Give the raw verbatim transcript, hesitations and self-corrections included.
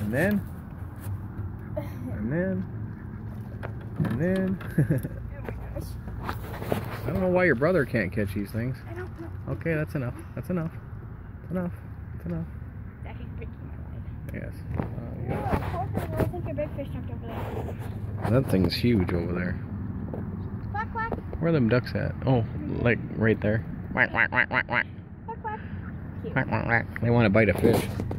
And then, and then, and then. I don't know why your brother can't catch these things. I don't know. Okay, that's enough. That's enough. That's enough. That's enough. Daddy's breaking my leg. Yes. Uh, Oh, yeah. I think your big fish jumped over there. That thing's huge over there. Quack, quack. Where are them ducks at? Oh, like right there. Quack, quack, quack, quack, quack. Quack, quack. Cute. Quack, quack, quack. They want to bite a fish.